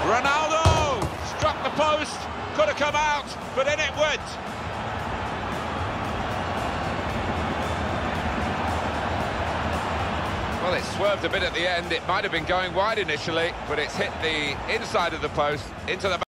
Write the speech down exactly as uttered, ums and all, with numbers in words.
Ronaldo struck the post, could have come out, but in it went. Well, it swerved a bit at the end. It might have been going wide initially, but it's hit the inside of the post into the